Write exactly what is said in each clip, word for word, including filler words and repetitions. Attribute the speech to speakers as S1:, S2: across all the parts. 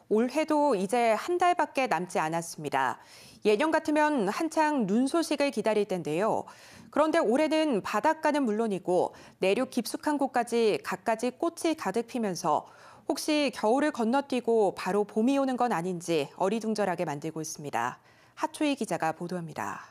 S1: 올해도 이제 한 달밖에 남지 않았습니다. 예년 같으면 한창 눈 소식을 기다릴 텐데요. 그런데 올해는 바닷가는 물론이고 내륙 깊숙한 곳까지 갖가지 꽃이 가득 피면서 혹시 겨울을 건너뛰고 바로 봄이 오는 건 아닌지 어리둥절하게 만들고 있습니다. 하초희 기자가 보도합니다.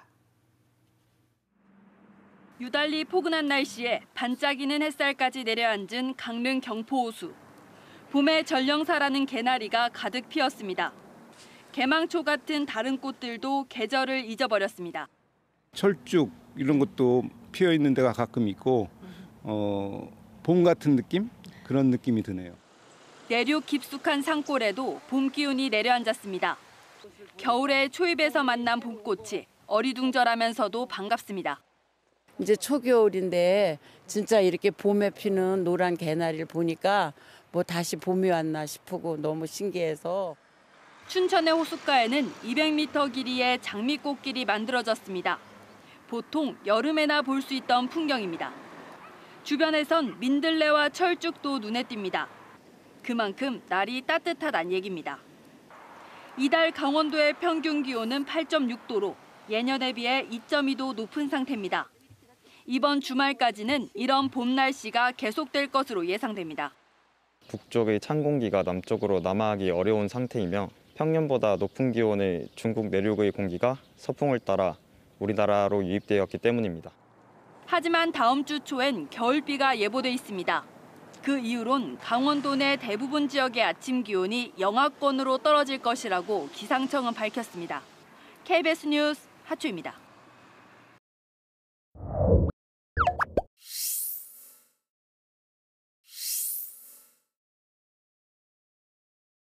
S2: 유달리 포근한 날씨에 반짝이는 햇살까지 내려앉은 강릉 경포호수. 봄의 전령사라는 개나리가 가득 피었습니다. 개망초 같은 다른 꽃들도 계절을 잊어버렸습니다.
S3: 철쭉 이런 것도 피어 있는 데가 가끔 있고 어, 봄 같은 느낌? 그런 느낌이 드네요.
S2: 내륙 깊숙한 산골에도 봄 기운이 내려앉았습니다. 겨울의 초입에서 만난 봄꽃이 어리둥절하면서도 반갑습니다.
S4: 이제 초겨울인데 진짜 이렇게 봄에 피는 노란 개나리를 보니까 뭐 다시 봄이 왔나 싶고 너무 신기해서.
S2: 춘천의 호숫가에는 이백 미터 길이의 장미꽃길이 만들어졌습니다. 보통 여름에나 볼 수 있던 풍경입니다. 주변에선 민들레와 철쭉도 눈에 띕니다. 그만큼 날이 따뜻하다는 얘기입니다. 이달 강원도의 평균 기온은 팔 점 육 도로 예년에 비해 이 점 이 도 높은 상태입니다. 이번 주말까지는 이런 봄 날씨가 계속될 것으로 예상됩니다.
S5: 북쪽의 찬 공기가 남쪽으로 남하하기 어려운 상태이며 평년보다 높은 기온의 중국 내륙의 공기가 서풍을 따라 우리나라로 유입되었기 때문입니다.
S2: 하지만 다음 주 초엔 겨울비가 예보돼 있습니다. 그 이후론 강원도 내 대부분 지역의 아침 기온이 영하권으로 떨어질 것이라고 기상청은 밝혔습니다. 케이비에스 뉴스 하초입니다.